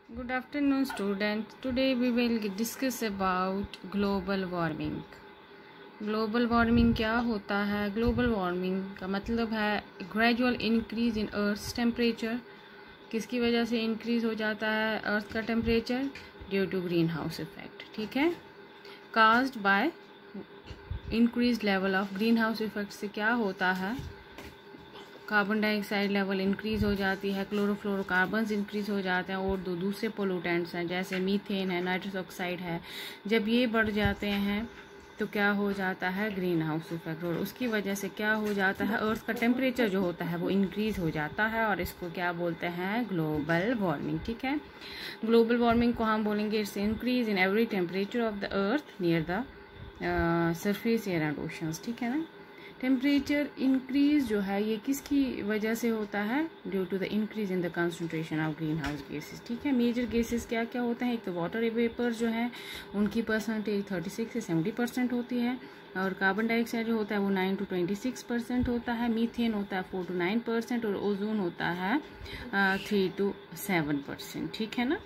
Good afternoon, students. Today we will discuss about global warming. Global warming क्या होता है? Global warming का मतलब है gradual increase in earth temperature. किसकी वजह से इंक्रीज हो जाता है अर्थ का temperature? Due to greenhouse effect. ठीक है, caused by increase level of greenhouse effect से क्या होता है? कार्बन डाइऑक्साइड लेवल इंक्रीज हो जाती है, क्लोरोफ्लोरोकार्बन्स इंक्रीज हो जाते हैं, और दूसरे पोल्यूटेंट्स हैं जैसे मीथेन है, नाइट्रस ऑक्साइड है। जब ये बढ़ जाते हैं तो क्या हो जाता है? Greenhouse effect. और उसकी वजह से क्या हो जाता है? अर्थ का टेम्परेचर जो होता है वो इंक्रीज हो जाता है, और इसको क्या बोलते हैं? Global warming. ठीक है, ग्लोबल वार्मिंग को हम बोलेंगे it's increase in every temperature of the earth near the surface air and oceans. ठीक है ना। टेम्परेचर इंक्रीज जो है ये किसकी वजह से होता है? Due to the increase in the concentration of green house gases. ठीक है, मेजर गैसेस क्या क्या होते हैं? एक तो वाटर वेपर जो है उनकी परसेंटेज 36 से 70% होती है, और कार्बन डाइऑक्साइड जो होता है वो 9 to 26% होता है, मीथेन होता है 4 to 9%, और ओजोन होता है 3 to 7%। ठीक है ना।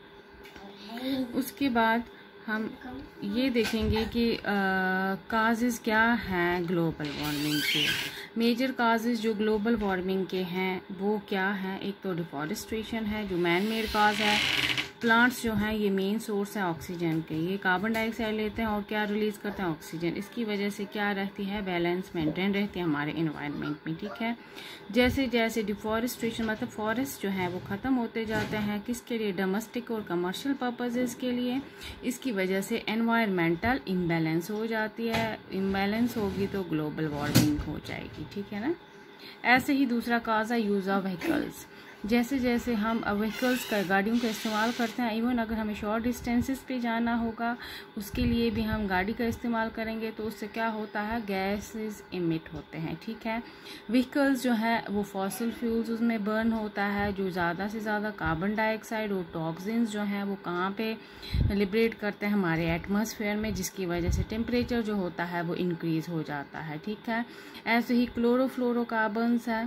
उसके बाद हम ये देखेंगे कि काजेज़ क्या हैं ग्लोबल वार्मिंग के। मेजर काजेज़ जो ग्लोबल वार्मिंग के हैं वो क्या हैं? एक तो डिफॉरेस्ट्रेशन है जो मैन मेड काज है। प्लांट्स जो हैं ये मेन सोर्स है ऑक्सीजन के, ये कार्बन डाइऑक्साइड लेते हैं और क्या रिलीज करते हैं? ऑक्सीजन। इसकी वजह से क्या रहती है? बैलेंस मेंटेन रहती है हमारे इन्वायरमेंट में। ठीक है, जैसे जैसे डिफॉरेस्ट्रेशन मतलब फॉरेस्ट जो है वो ख़त्म होते जाते हैं, किसके लिए? डोमेस्टिक और कमर्शियल पर्पजेज़ के लिए। इसकी वजह से एनवायरमेंटल इम्बैलेंस हो जाती है, इम्बैलेंस होगी तो ग्लोबल वार्मिंग हो जाएगी। ठीक है ना। ऐसे ही दूसरा काज है यूज़ ऑफ व्हीकल्स। जैसे जैसे हम व्हीकल्स का गाड़ियों का इस्तेमाल करते हैं, इवन अगर हमें शॉर्ट डिस्टेंसेस पे जाना होगा उसके लिए भी हम गाड़ी का इस्तेमाल करेंगे, तो उससे क्या होता है? गैसेस इमिट होते हैं। ठीक है, व्हीकल्स जो है वो फॉसिल फ्यूल्स उसमें बर्न होता है, जो ज़्यादा से ज़्यादा कार्बन डाइऑक्साइड और टॉक्सिन्स जो हैं वो कहाँ पे लिबरेट करते हैं? हमारे एटमॉस्फेयर में, जिसकी वजह से टेम्परेचर जो होता है वो इंक्रीज़ हो जाता है। ठीक है, ऐसे ही क्लोरोफ्लोरोकार्बन्स है।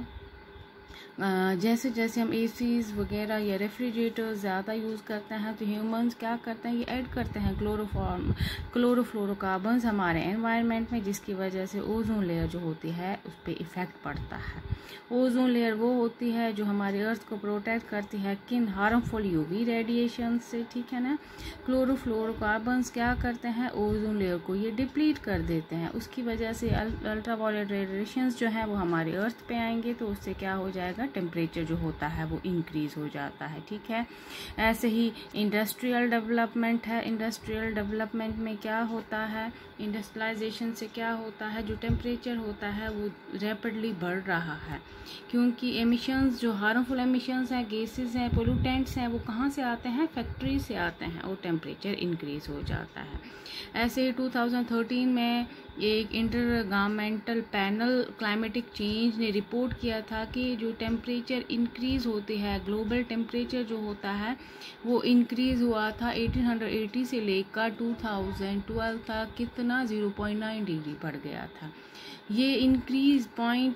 जैसे जैसे हम एसीज वगैरह या रेफ्रिजरेटर ज़्यादा यूज़ करते हैं तो ह्यूमंस क्या करते हैं? ये ऐड करते हैं क्लोरोफ्लोरोकार्बन्स हमारे एनवायरनमेंट में, जिसकी वजह से ओजोन लेयर जो होती है उस पर इफ़ेक्ट पड़ता है। ओजोन लेयर वो होती है जो हमारे अर्थ को प्रोटेक्ट करती है किन? हार्मफुल यूवी रेडिएशन से। ठीक है ना। क्लोरोफ्लोरोकार्बन्स क्या करते हैं? ओजोन लेयर को ये डिप्लीट कर देते हैं, उसकी वजह से अल्ट्रावायलेट रेडिएशंस जो है वो हमारे अर्थ पे आएंगे, तो उससे क्या हो जाएगा? टेम्परेचर जो होता है वो इंक्रीज हो जाता है। ठीक है, ऐसे ही इंडस्ट्रियल डेवलपमेंट है। इंडस्ट्रियल डेवलपमेंट में क्या होता है? इंडस्ट्रियलाइजेशन से क्या होता है? जो टेम्परेचर होता है वो रैपिडली बढ़ रहा है, क्योंकि एमिशंस जो हार्मफुल एमिशंस हैं, गैसेस हैं, पोल्यूटेंट्स हैं, वो कहाँ से आते हैं? फैक्ट्री से आते हैं, और टेम्परेचर इंक्रीज हो जाता है। ऐसे ही 2013 में एक inter governmental panel climatic change ने रिपोर्ट किया था कि जो टेम्परेचर इंक्रीज़ होती है, ग्लोबल टेम्परेचर जो होता है वो इंक्रीज़ हुआ था 1880 से लेकर 2012 तक। कितना? 0.9 डिग्री बढ़ गया था। ये इंक्रीज़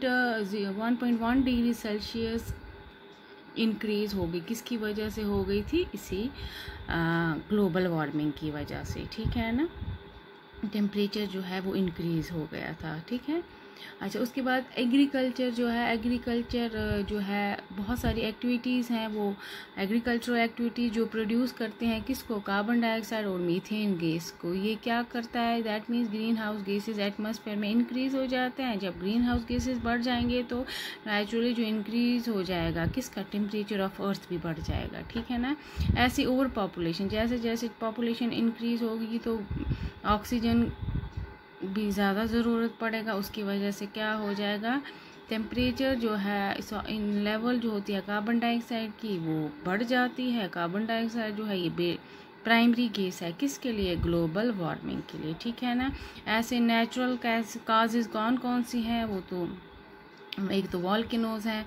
1.1 डिग्री सेल्सियस इंक्रीज़ हो गई। किसकी वजह से हो गई थी? इसी ग्लोबल वार्मिंग की वजह से। ठीक है ना, टेम्परेचर जो है वो इंक्रीज़ हो गया था। ठीक है। अच्छा, उसके बाद एग्रीकल्चर जो है, एग्रीकल्चर जो है बहुत सारी एक्टिविटीज़ हैं, वो एग्रीकल्चरल एक्टिविटीज़ जो प्रोड्यूस करते हैं किसको? कार्बन डाइऑक्साइड और मीथेन गैस को। ये क्या करता है? That means green house gases atmosphere में इंक्रीज़ हो जाते हैं। जब ग्रीन हाउस गैसेज बढ़ जाएंगे तो नेचुरली जो इंक्रीज़ हो जाएगा किसका? टेम्परेचर ऑफ अर्थ भी बढ़ जाएगा। ठीक है ना। ऐसी ओवर पॉपुलेशन, जैसे जैसे पॉपुलेशन इंक्रीज़ होगी तो ऑक्सीजन भी ज़्यादा ज़रूरत पड़ेगा, उसकी वजह से क्या हो जाएगा? टेम्परेचर जो है इन लेवल जो होती है कार्बन डाइऑक्साइड की वो बढ़ जाती है। कार्बन डाइऑक्साइड जो है ये प्राइमरी गैस है, किसके लिए? ग्लोबल वार्मिंग के लिए। ठीक है ना। ऐसे नेचुरल काजेज़ कौन कौन सी हैं? वो तो एक तो वॉल्केनोज हैं,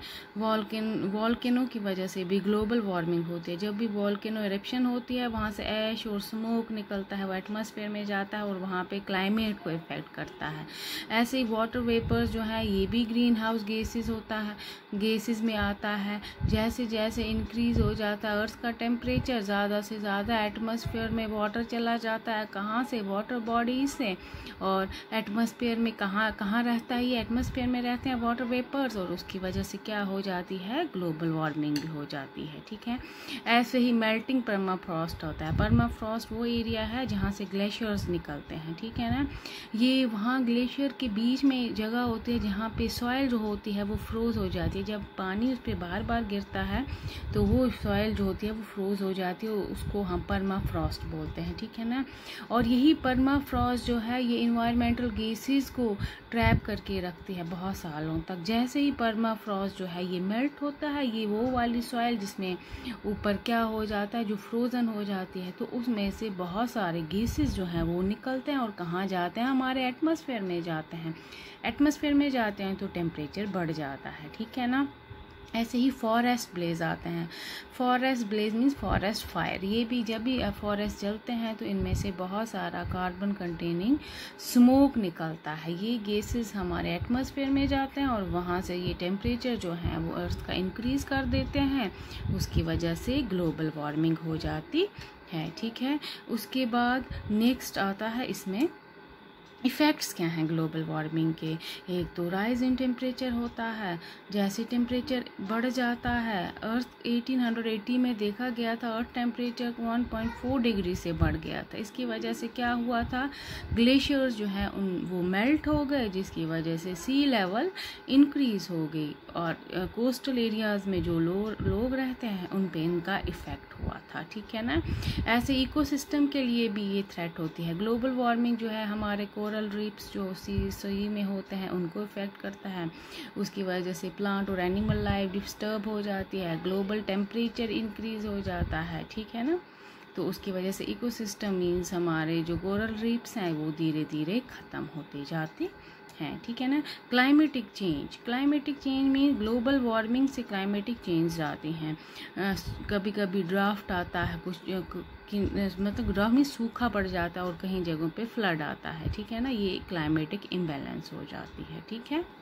वॉल्केनो की वजह से भी ग्लोबल वार्मिंग होती है। जब भी वॉल्केनो इरप्शन होती है वहाँ से ऐश और स्मोक निकलता है, वो एटमॉस्फेयर में जाता है और वहाँ पे क्लाइमेट को इफेक्ट करता है। ऐसे ही वाटर वेपर्स जो है ये भी ग्रीन हाउस गैसेस होता है, गैसेस में आता है। जैसे जैसे इंक्रीज हो जाता है अर्थ का टेम्परेचर, ज़्यादा से ज़्यादा एटमॉस्फेयर में वाटर चला जाता है। कहाँ से? वाटर बॉडीज से। और एटमॉस्फेयर में कहाँ रहता है? ये एटमॉस्फेयर में रहते हैं वाटर वेपर्स, और उसकी वजह से क्या हो जाती है? ग्लोबल वार्मिंग भी हो जाती है। ठीक है। ऐसे ही मेल्टिंग परमाफ्रॉस्ट होता है। परमाफ्रॉस्ट वो एरिया है जहाँ से ग्लेशियर्स निकलते हैं। ठीक है ना। ये वहाँ ग्लेशियर के बीच में जगह होती है जहाँ पे सॉइल जो होती है वो फ्रोज हो जाती है। जब पानी उस पर बार बार गिरता है तो वो सॉइल जो होती है वो फ्रोज हो जाती है, उसको हम परमाफ्रॉस्ट बोलते हैं। ठीक है ना। और यही परमाफ्रॉस्ट जो है ये इन्वायरमेंटल गैसेस को ट्रैप करके रखती है बहुत सालों तक। जैसे ही परमाफ्रॉस्ट जो है ये मेल्ट होता है, ये वो वाली सॉइल जिसमें ऊपर क्या हो जाता है, जो फ्रोजन हो जाती है, तो उसमें से बहुत सारे गैसेस जो हैं वो निकलते हैं और कहाँ जाते हैं? हमारे एटमॉस्फेयर में जाते हैं। एटमॉस्फेयर में जाते हैं तो टेम्परेचर बढ़ जाता है। ठीक है ना। ऐसे ही फॉरेस्ट ब्लेज आते हैं। Forest blaze means forest fire. ये भी जब भी फॉरेस्ट जलते हैं तो इनमें से बहुत सारा कार्बन कंटेनिंग स्मोक निकलता है। ये गैसेस हमारे एटमॉस्फेयर में जाते हैं और वहाँ से ये टेम्परेचर जो है वो अर्थ का इंक्रीज़ कर देते हैं। उसकी वजह से ग्लोबल वार्मिंग हो जाती है। ठीक है। उसके बाद नेक्स्ट आता है इसमें इफ़ेक्ट्स क्या हैं ग्लोबल वार्मिंग के। एक तो राइज इन टेम्परेचर होता है। जैसे टेम्परेचर बढ़ जाता है, अर्थ 1880 में देखा गया था अर्थ टेम्परेचर 1.4 डिग्री से बढ़ गया था। इसकी वजह से क्या हुआ था? ग्लेशियर्स जो है वो मेल्ट हो गए, जिसकी वजह से सी लेवल इंक्रीज हो गई और कोस्टल एरियाज़ में जो लोग रहते हैं उन पे इनका इफ़ेक्ट हुआ था। ठीक है ना। ऐसे इकोसिस्टम के लिए भी ये थ्रेट होती है। ग्लोबल वार्मिंग जो है हमारे कोरल रीफ्स जो सी में होते हैं उनको इफेक्ट करता है। उसकी वजह से प्लांट और एनिमल लाइफ डिस्टर्ब हो जाती है। ग्लोबल टेम्परेचर इंक्रीज हो जाता है। ठीक है ना। तो उसकी वजह से इकोसिस्टम मीन्स हमारे जो कोरल रीफ्स हैं वो धीरे धीरे ख़त्म होते जाते हैं। ठीक है ना। Climatic change mean global warming से क्लाइमेटिक चेंज आते हैं। कभी कभी ड्राफ्ट आता है, कुछ मतलब ड्राफ्ट में सूखा पड़ जाता है और कहीं जगहों पे फ्लड आता है। ठीक है ना। ये क्लाइमेटिक इम्बैलेंस हो जाती है। ठीक है।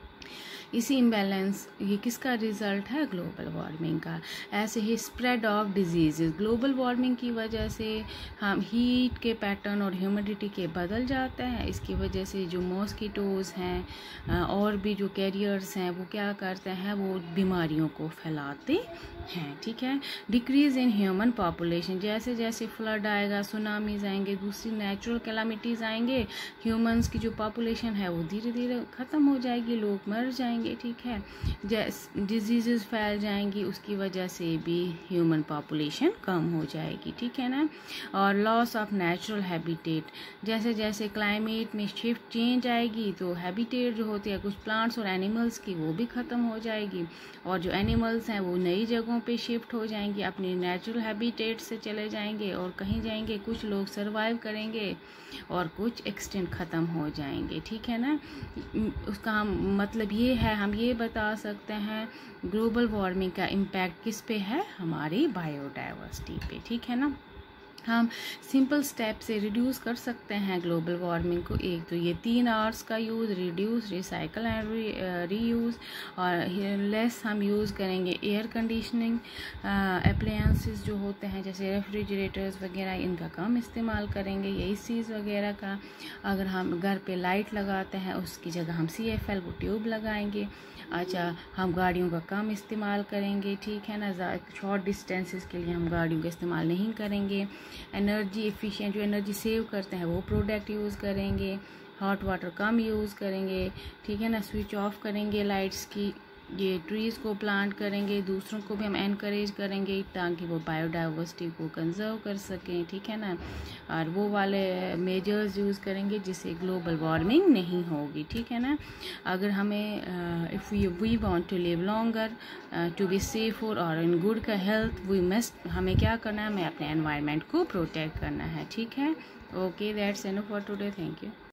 इसी इम्बैलेंस ये किसका रिजल्ट है? ग्लोबल वार्मिंग का। ऐसे ही spread of disease, global warming की वजह से हम हीट के पैटर्न और ह्यूमिडिटी के बदल जाते हैं। इसकी वजह से जो मॉस्किटोज़ हैं और भी जो कैरियर्स हैं वो क्या करते हैं? वो बीमारियों को फैलाते हैं। ठीक है। डिक्रीज़ इन ह्यूमन पॉपुलेशन, जैसे जैसे फ्लड आएगा, सुनामीज आएंगे, दूसरी नेचुरल कैलामिटीज़ आएंगे, ह्यूमंस की जो पॉपुलेशन है वो धीरे धीरे ख़त्म हो जाएगी, लोग मर जाएंगे। ठीक है। डिजीज़ फैल जाएंगी, उसकी वजह से भी ह्यूमन पॉपुलेशन कम हो जाएगी। ठीक है ना। और लॉस ऑफ नेचुरल हैबिटेट, जैसे जैसे क्लाइमेट में शिफ्ट चेंज आएगी तो हैबिटेट जो होती है कुछ प्लांट्स और एनिमल्स की वो भी ख़त्म हो जाएगी, और जो एनिमल्स हैं वो नई जगहों पे शिफ्ट हो जाएंगे, अपनी नेचुरल हैबिटेट से चले जाएंगे और कहीं जाएंगे। कुछ लोग सर्वाइव करेंगे और कुछ एक्सटेंट ख़त्म हो जाएंगे। ठीक है ना। उसका मतलब ये है, हम ये बता सकते हैं ग्लोबल वार्मिंग का इम्पैक्ट किस पे है? हमारी बायोडाइवर्सिटी पे। ठीक है ना। हम सिंपल स्टेप से रिड्यूस कर सकते हैं ग्लोबल वार्मिंग को। एक तो ये 3 R's का use, reduce, recycle and reuse. और लेस हम यूज़ करेंगे एयर कंडीशनिंग एप्लायंसेस जो होते हैं जैसे रेफ्रिजरेटर्स वगैरह, इनका कम इस्तेमाल करेंगे। ये एसीज़ वगैरह का, अगर हम घर पे लाइट लगाते हैं उसकी जगह हम CFL वो ट्यूब लगाएंगे। अच्छा, हम गाड़ियों का कम इस्तेमाल करेंगे। ठीक है ना। शॉर्ट डिस्टेंसेस के लिए हम गाड़ियों का इस्तेमाल नहीं करेंगे। एनर्जी एफिशिएंट जो एनर्जी सेव करते हैं वो प्रोडक्ट यूज़ करेंगे। हॉट वाटर कम यूज़ करेंगे। ठीक है ना। स्विच ऑफ करेंगे लाइट्स की। ये ट्रीज़ को प्लांट करेंगे, दूसरों को भी हम एनकरेज करेंगे ताकि वो बायोडाइवर्सिटी को कंजर्व कर सकें। ठीक है ना। और वो वाले मेजर्स यूज़ करेंगे जिससे ग्लोबल वार्मिंग नहीं होगी। ठीक है ना। अगर हमें if we want to live longer, to be safe और इन गुड का हेल्थ, वी मस्ट, हमें क्या करना है? हमें अपने एनवायरनमेंट को प्रोटेक्ट करना है। ठीक है। Okay, that's enough for today. Thank you.